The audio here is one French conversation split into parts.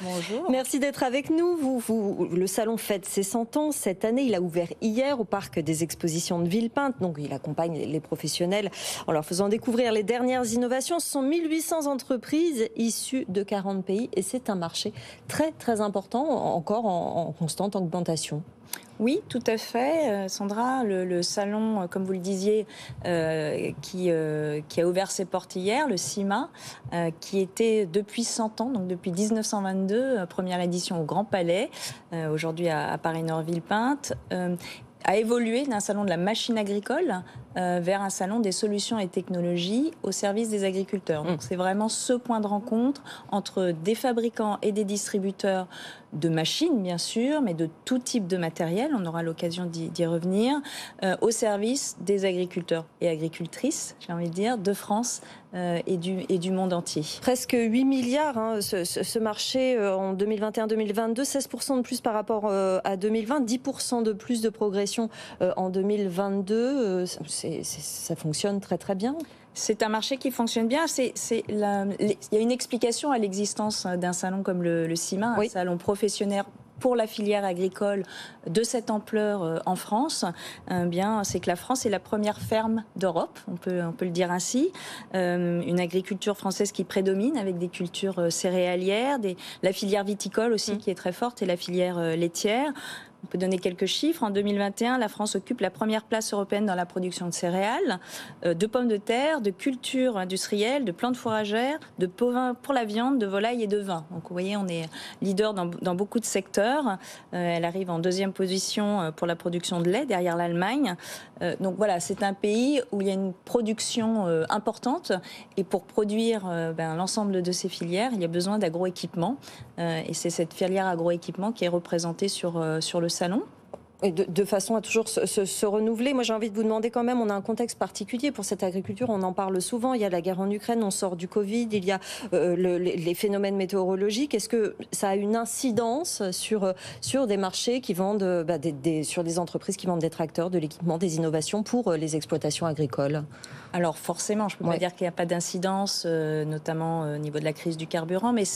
Bonjour. Merci d'être avec nous. Le salon fête ses 100 ans. Cette année, il a ouvert hier au parc des expositions de Villepinte. Donc, il accompagne les professionnels en leur faisant découvrir les dernières innovations. Ce sont 1800 entreprises issues de 40 pays et c'est un marché très, très important, encore en constante augmentation. Oui, tout à fait, Sandra. Le salon, comme vous le disiez, qui a ouvert ses portes hier, le CIMA, qui était depuis 100 ans, donc depuis 1922, première édition au Grand Palais, aujourd'hui à Paris-Nord-Villepinte, a évolué d'un salon de la machine agricole vers un salon des solutions et technologies au service des agriculteurs. Donc c'est vraiment ce point de rencontre entre des fabricants et des distributeurs de machines, bien sûr, mais de tout type de matériel, on aura l'occasion d'y revenir, au service des agriculteurs et agricultrices, j'ai envie de dire, de France et du monde entier. Presque 8 milliards, hein, ce marché en 2021-2022, 16% de plus par rapport à 2020, 10% de plus de progression en 2022. Ça fonctionne très très bien. C'est un marché qui fonctionne bien. Il y a une explication à l'existence d'un salon comme le CIMA, un salon professionnel pour la filière agricole de cette ampleur en France. C'est que la France est la première ferme d'Europe, on peut le dire ainsi. Une agriculture française qui prédomine avec des cultures céréalières, la filière viticole aussi qui est très forte et la filière laitière. On peut donner quelques chiffres. En 2021, la France occupe la première place européenne dans la production de céréales, de pommes de terre, de cultures industrielles, de plantes fourragères, de bovins pour la viande, de volaille et de vin. Donc vous voyez, on est leader dans beaucoup de secteurs. Elle arrive en deuxième position pour la production de lait, derrière l'Allemagne. Donc voilà, c'est un pays où il y a une production importante. Et pour produire l'ensemble de ces filières, il y a besoin d'agroéquipements. Et c'est cette filière agroéquipement qui est représentée sur le salon. Et de façon à toujours se renouveler. Moi, j'ai envie de vous demander quand même, on a un contexte particulier pour cette agriculture, on en parle souvent, il y a la guerre en Ukraine, on sort du Covid, il y a les phénomènes météorologiques. Est-ce que ça a une incidence sur des marchés qui vendent, sur des entreprises qui vendent des tracteurs, de l'équipement, des innovations pour les exploitations agricoles? Alors forcément, je ne peux pas dire qu'il n'y a pas d'incidence, notamment au niveau de la crise du carburant, mais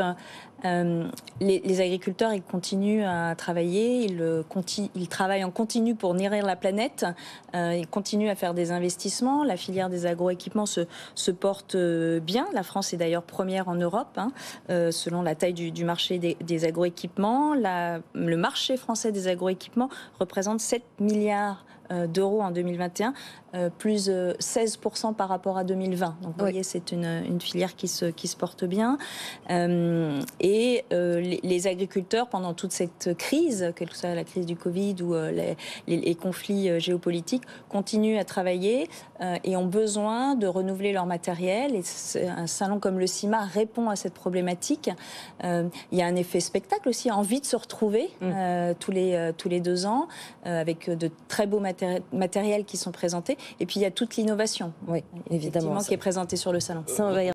les agriculteurs, ils continuent à travailler, ils travaillent en continu pour nourrir la planète, ils continuent à faire des investissements. La filière des agroéquipements se porte bien. La France est d'ailleurs première en Europe, selon la taille du marché des agroéquipements. Le marché français des agroéquipements représente 7 milliards d'euros en 2021, plus 16% par rapport à 2020. Donc vous voyez, c'est une filière qui se porte bien. Les agriculteurs, pendant toute cette crise, quelle que soit la crise du Covid ou les conflits géopolitiques, continuent à travailler et ont besoin de renouveler leur matériel. Et un salon comme le CIMA répond à cette problématique. Il y a un effet spectacle aussi, envie de se retrouver tous les 2 ans, avec de très beaux matériels qui sont présentés. Et puis il y a toute l'innovation, évidemment, qui est présentée sur le salon.